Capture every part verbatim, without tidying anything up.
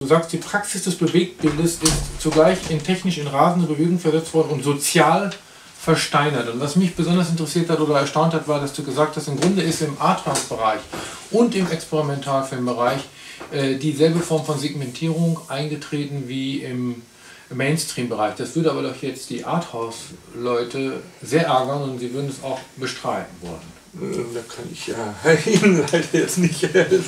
Du sagst, die Praxis des Bewegtbildes ist zugleich in technisch in rasende Bewegung versetzt worden und sozial versteinert. Und was mich besonders interessiert hat oder erstaunt hat, war, dass du gesagt hast, im Grunde ist im Arthouse-Bereich und im Experimentalfilmbereich äh, dieselbe Form von Segmentierung eingetreten wie im Mainstream-Bereich. Das würde aber doch jetzt die Arthouse-Leute sehr ärgern und sie würden es auch bestreiten wollen. Da kann ich ja Ihnen leider jetzt nicht helfen.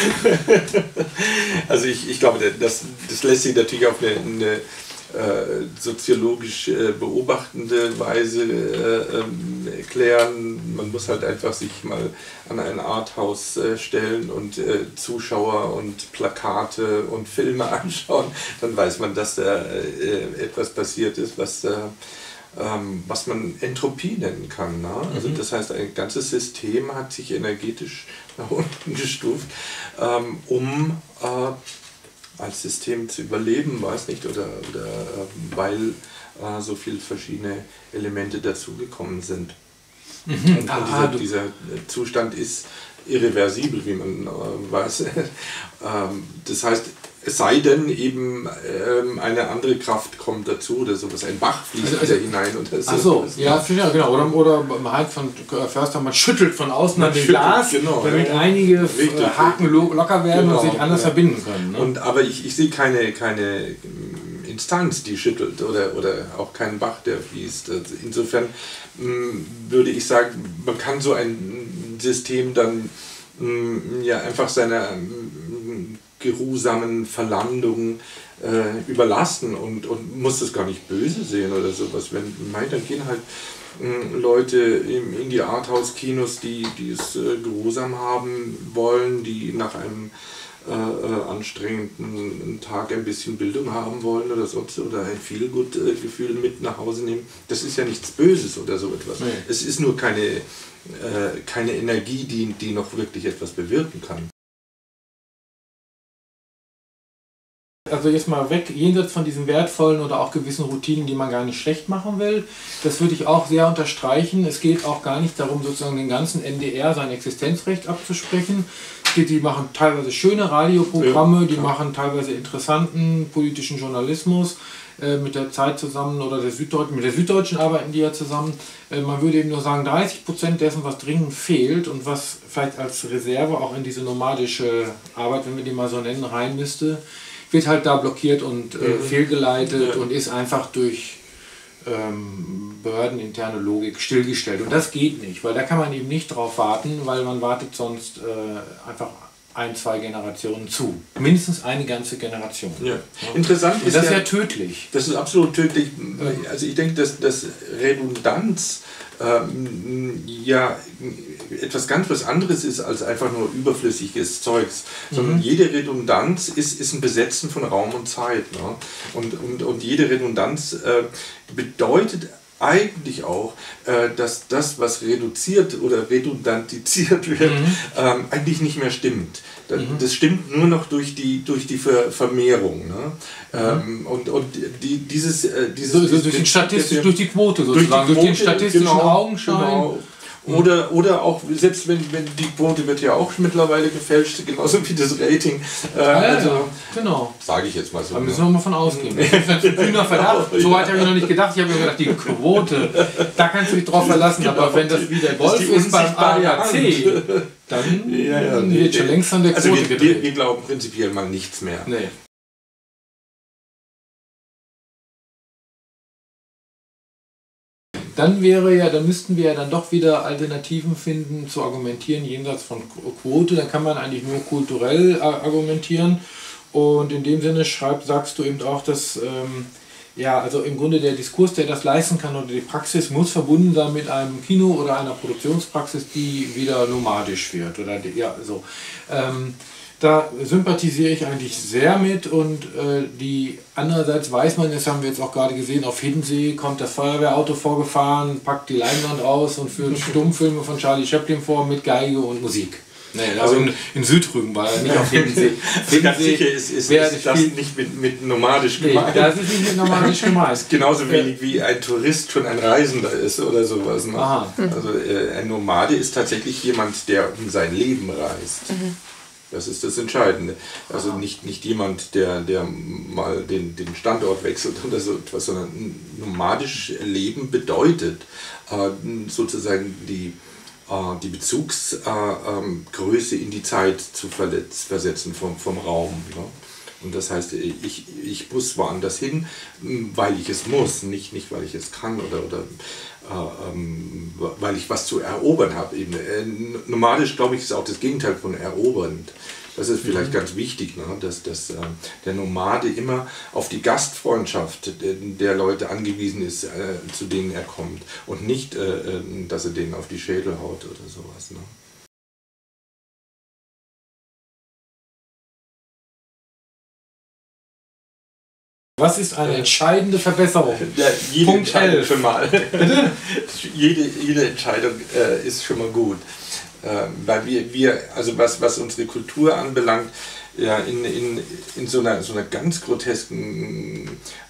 Also ich, ich glaube, das, das lässt sich natürlich auf eine, eine äh, soziologisch äh, beobachtende Weise äh, ähm, erklären. Man muss halt einfach sich mal an ein Arthouse äh, stellen und äh, Zuschauer und Plakate und Filme anschauen. Dann weiß man, dass da äh, etwas passiert ist, was äh, ähm, was man Entropie nennen kann. Ne? Also das heißt, ein ganzes System hat sich energetisch nach unten gestuft, ähm, um äh, als System zu überleben, weiß nicht, oder, oder äh, weil äh, so viele verschiedene Elemente dazugekommen sind. Mhm. Und, Aha, und dieser, dieser Zustand ist irreversibel, wie man äh, weiß. ähm, das heißt, es sei denn, eben ähm, eine andere Kraft kommt dazu oder sowas, ein Bach fließt also, also, hinein. Und das ach so, ja, ja, genau. Oder, oder halt von Förster, man schüttelt von außen an dem Glas, genau, damit ja, einige richtig, Haken richtig. locker werden genau, und sich anders ja. verbinden können. Ne? Und, aber ich, ich sehe keine, keine Instanz, die schüttelt oder, oder auch keinen Bach, der fließt. Also insofern mh, würde ich sagen, man kann so ein System dann mh, ja, einfach seiner mh, geruhsamen Verlandung äh, überlassen und, und muss das gar nicht böse sehen oder sowas. Wenn, mein, dann gehen halt äh, Leute in, in die Arthouse-Kinos, die, die es äh, geruhsam haben wollen, die nach einem äh, äh, anstrengenden Tag ein bisschen Bildung haben wollen oder sonst oder ein Feelgood-Gefühl mit nach Hause nehmen. Das ist ja nichts Böses oder so etwas. Nee. Es ist nur keine, äh, keine Energie, die, die noch wirklich etwas bewirken kann. Also jetzt mal weg, jenseits von diesen wertvollen oder auch gewissen Routinen, die man gar nicht schlecht machen will. Das würde ich auch sehr unterstreichen. Es geht auch gar nicht darum, sozusagen den ganzen N D R sein Existenzrecht abzusprechen. Es geht, die machen teilweise schöne Radioprogramme, die machen teilweise interessanten politischen Journalismus. Äh, mit der Zeit zusammen oder der Süddeutschen, mit der Süddeutschen arbeiten die ja zusammen. Äh, man würde eben nur sagen, dreißig Prozent dessen, was dringend fehlt und was vielleicht als Reserve auch in diese nomadische Arbeit, wenn wir die mal so nennen, rein müsste, wird halt da blockiert und äh, mhm. fehlgeleitet ja. und ist einfach durch ähm, behördeninterne Logik stillgestellt. Und das geht nicht, weil da kann man eben nicht drauf warten, weil man wartet sonst äh, einfach ein, zwei Generationen zu. Mindestens eine ganze Generation. Ja. Interessant und ist das ist ja, ja tödlich. Das ist absolut tödlich. Also ich denke, dass, dass Redundanz ähm, ja etwas ganz was anderes ist als einfach nur überflüssiges Zeugs, sondern mhm. jede Redundanz ist, ist ein Besetzen von Raum und Zeit. Ne? Und, und, und jede Redundanz äh, bedeutet eigentlich auch, äh, dass das, was reduziert oder redundantisiert wird, mhm. ähm, eigentlich nicht mehr stimmt. Das, mhm. das stimmt nur noch durch die, durch die Ver Vermehrung. Ne? Mhm. Ähm, und und die, dieses, äh, dieses, so, so durch, den Statistisch, durch die Quote sozusagen, durch, die Quote, durch den statistischen genau, Augenschein. Genau. Oder, oder auch, selbst wenn, wenn die Quote wird ja auch mittlerweile gefälscht, genauso wie das Rating. Äh, ja, also, ja, genau. Sage ich jetzt mal so. Da müssen wir mal von ausgehen. Das ist ein kühner Verdacht. So weit habe ich noch nicht gedacht. Ich habe mir gedacht, die Quote, da kannst du dich drauf verlassen. Genau. Aber wenn das wie der Golf ist, ist beim A D A C, dann ja, ja, nee, wird schon längst an der Quote also wir, gedreht. Wir, wir glauben prinzipiell mal nichts mehr. Nee. Dann wäre ja, dann müssten wir ja dann doch wieder Alternativen finden zu argumentieren jenseits von Quote. Dann kann man eigentlich nur kulturell argumentieren. Und in dem Sinne schreib, sagst du eben auch, dass ähm, ja, also im Grunde der Diskurs, der das leisten kann oder die Praxis, muss verbunden sein mit einem Kino oder einer Produktionspraxis, die wieder nomadisch wird. Oder die, ja, so. Ähm, Da sympathisiere ich eigentlich sehr mit und äh, die andererseits weiß man, das haben wir jetzt auch gerade gesehen, auf Hiddensee kommt das Feuerwehrauto vorgefahren, packt die Leinwand aus und führt Stummfilme von Charlie Chaplin vor mit Geige und Musik. Nee, also in, in Südrügen war er, nicht auf Hiddensee. Ganz sicher ist, ist, ist das nicht mit, mit nomadisch gemeint. Nee, das ist nicht mit nomadisch gemeint. Genauso wenig wie ein Tourist schon ein Reisender ist oder sowas. Ne? Aha. Also äh, ein Nomade ist tatsächlich jemand, der um sein Leben reist. Mhm. Das ist das Entscheidende. Also nicht, nicht jemand, der, der mal den, den Standort wechselt oder so etwas, sondern nomadisch Leben bedeutet äh, sozusagen die, äh, die Bezugsgröße äh, in die Zeit zu versetzen vom, vom Raum. Ne? Und das heißt, ich, ich muss woanders hin, weil ich es muss, nicht, nicht weil ich es kann oder, oder äh, ähm, weil ich was zu erobern habe. Eben. Äh, nomadisch, glaube ich, ist auch das Gegenteil von erobernd. Das ist vielleicht mhm. ganz wichtig, ne? dass, dass äh, der Nomade immer auf die Gastfreundschaft der, der Leute angewiesen ist, äh, zu denen er kommt. Und nicht, äh, dass er denen auf die Schädel haut oder sowas. Ne? Was ist eine entscheidende Verbesserung? Ja, jede Punkt Entscheidung schon mal. jede, jede Entscheidung äh, ist schon mal gut. Äh, weil wir, wir, also was, was unsere Kultur anbelangt, ja, in, in, in so, einer, so einer ganz grotesken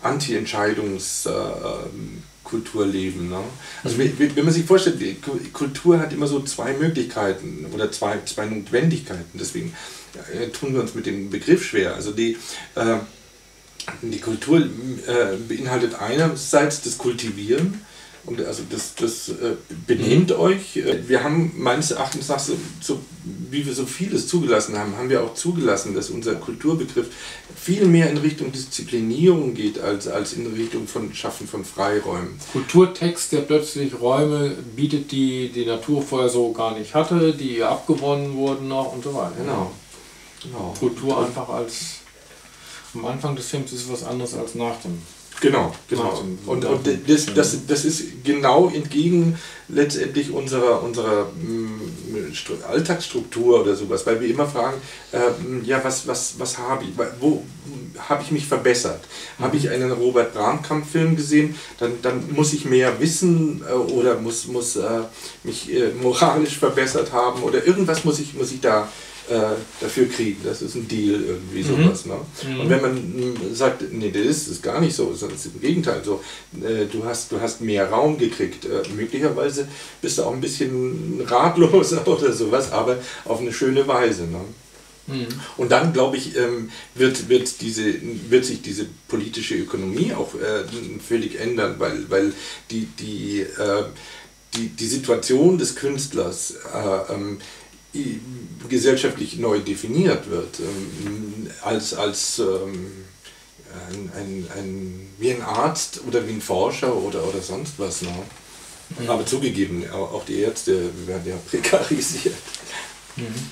Anti-Entscheidungskultur äh, leben. Ne? Also mhm. wenn man sich vorstellt, die Kultur hat immer so zwei Möglichkeiten oder zwei, zwei Notwendigkeiten. Deswegen äh, tun wir uns mit dem Begriff schwer. Also die äh, Die Kultur äh, beinhaltet einerseits das Kultivieren, und also das, das äh, benehmt mhm. euch. Wir haben meines Erachtens nach, so, so, wie wir so vieles zugelassen haben, haben wir auch zugelassen, dass unser Kulturbegriff viel mehr in Richtung Disziplinierung geht, als, als in Richtung von Schaffen von Freiräumen. Kulturtext, der plötzlich Räume bietet, die die Natur vorher so gar nicht hatte, die ihr abgewonnen wurden noch und so weiter. Genau. genau. Kultur einfach als... Am Anfang des Films ist es was anderes als nach dem. Genau, genau. Dem, und und das, das, das ist genau entgegen letztendlich unserer, unserer Alltagsstruktur oder sowas, weil wir immer fragen, äh, ja, was, was, was habe ich, wo habe ich mich verbessert? Mhm. Habe ich einen Robert Brandkamp-Film gesehen, dann, dann muss ich mehr wissen äh, oder muss, muss äh, mich äh, moralisch verbessert haben oder irgendwas muss ich, muss ich da Äh, dafür kriegen. Das ist ein Deal, irgendwie sowas. Mhm. Ne? Mhm. Und wenn man sagt, nee, das ist, das ist gar nicht so, sondern es ist im Gegenteil so, äh, du, hast, du hast mehr Raum gekriegt. Äh, möglicherweise bist du auch ein bisschen ratloser oder sowas, aber auf eine schöne Weise. Ne? Mhm. Und dann, glaube ich, ähm, wird, wird, diese, wird sich diese politische Ökonomie auch äh, völlig ändern, weil, weil die, die, äh, die, die Situation des Künstlers äh, ähm, gesellschaftlich neu definiert wird, ähm, als, als ähm, ein, ein, ein, wie ein Arzt oder wie ein Forscher oder, oder sonst was. Ne? Mhm. Aber zugegeben, auch die Ärzte werden ja prekarisiert. Mhm.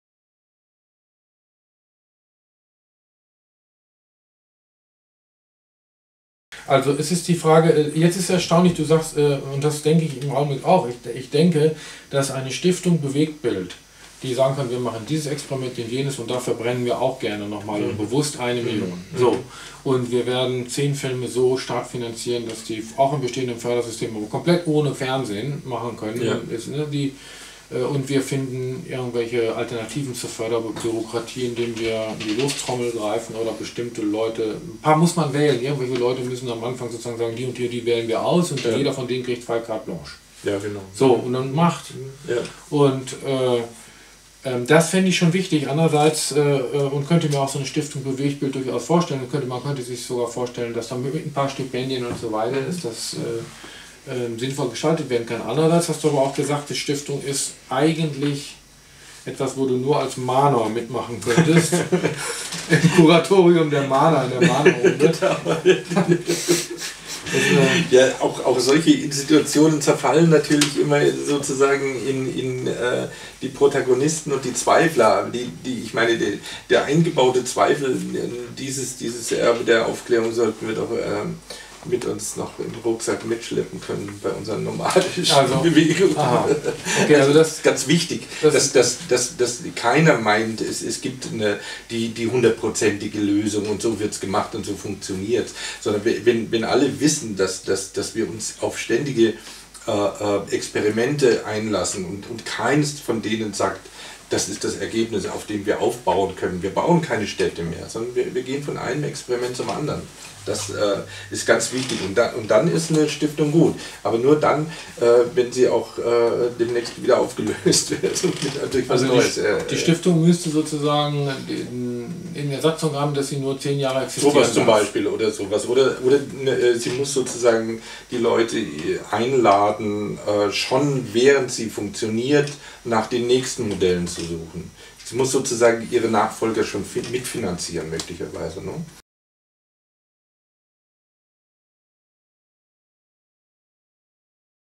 Also es ist die Frage, jetzt ist erstaunlich, du sagst, und das denke ich im Augenblick auch, ich, ich denke, dass eine Stiftung Bewegtbild, die sagen kann, wir machen dieses Experiment und jenes und dafür brennen wir auch gerne nochmal mhm. bewusst eine Million. Mhm. So. Und wir werden zehn Filme so stark finanzieren, dass die auch im bestehenden Fördersystem komplett ohne Fernsehen machen können. Ja. Ist, ne, die, äh, und wir finden irgendwelche Alternativen zur Förderbürokratie, indem wir in die Lostrommel greifen oder bestimmte Leute, ein paar muss man wählen, irgendwelche Leute müssen am Anfang sozusagen sagen, die und die, die wählen wir aus und ja. jeder von denen kriegt zwei Carte Blanche. Ja, genau. So, und dann macht. Ja. Und äh, das fände ich schon wichtig. Andererseits, äh, und könnte mir auch so eine Stiftung Bewegtbild durchaus vorstellen, könnte, man könnte sich sogar vorstellen, dass dann mit ein paar Stipendien und so weiter ist, das äh, äh, sinnvoll gestaltet werden kann. Andererseits hast du aber auch gesagt, die Stiftung ist eigentlich etwas, wo du nur als Mahner mitmachen könntest. Im Kuratorium der Mahner, in der Mahnerrunde. Ja, auch, auch solche Institutionen zerfallen natürlich immer sozusagen in, in äh, die Protagonisten und die Zweifler. Die, die, ich meine, die, der eingebaute Zweifel, dieses, dieses Erbe der Aufklärung sollten wir doch äh, mit uns noch im Rucksack mitschleppen können bei unseren nomadischen also, Bewegungen. Okay, also das ist ganz wichtig, das dass, dass, dass, dass keiner meint, es, es gibt eine, die, die hundertprozentige Lösung und so wird es gemacht und so funktioniert, sondern wenn, wenn alle wissen, dass, dass, dass wir uns auf ständige äh, Experimente einlassen und, und keines von denen sagt, das ist das Ergebnis, auf dem wir aufbauen können. Wir bauen keine Städte mehr, sondern wir, wir gehen von einem Experiment zum anderen. Das äh, ist ganz wichtig und, da, und dann ist eine Stiftung gut. Aber nur dann, äh, wenn sie auch äh, demnächst wieder aufgelöst wird und natürlich was also Neues. Die, äh, die Stiftung müsste sozusagen in, in der Satzung haben, dass sie nur zehn Jahre existiert. Sowas zum Beispiel oder sowas. Oder, oder äh, sie muss sozusagen die Leute einladen, äh, schon während sie funktioniert, nach den nächsten Modellen zu suchen. Sie muss sozusagen ihre Nachfolger schon mitfinanzieren, möglicherweise. Ne?